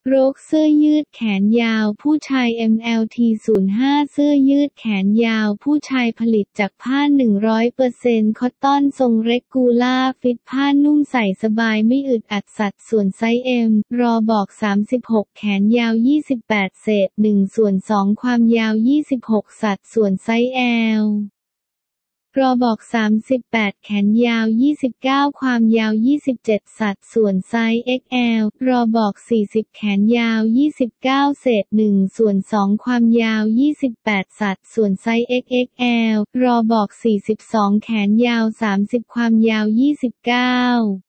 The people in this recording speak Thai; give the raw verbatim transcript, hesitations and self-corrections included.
โรคเสื้อยืดแขนยาวผู้ชาย เอ็ม แอล ที ศูนย์ ห้า เสื้อยืดแขนยาวผู้ชายผลิตจากผ้า หนึ่งร้อยเปอร์เซ็นต์ คอตตอนทรงเรกูล่าฟิตผ้านุ่มใส่สบายไม่อึดอัดสัดส่วนไซส์ เอ็ม รอบอกสามสิบหกแขนยาวยี่สิบแปดเศษหนึ่งส่วนสองความยาวยี่สิบหกสัดส่วนไซส์ แอล รอบอกสามสิบแปดแขนยาวยี่สิบเก้าความยาวยี่สิบเจ็ดสัดส่วนไซส์ เอ็กซ์ แอล รอบอกสี่สิบแขนยาวยี่สิบเก้าเศษหนึ่งส่วนสองความยาวยี่สิบแปดสัดส่วนไซส์ เอ็กซ์ เอ็กซ์ แอล รอบอกสี่สิบสองแขนยาวสามสิบความยาวยี่สิบเก้า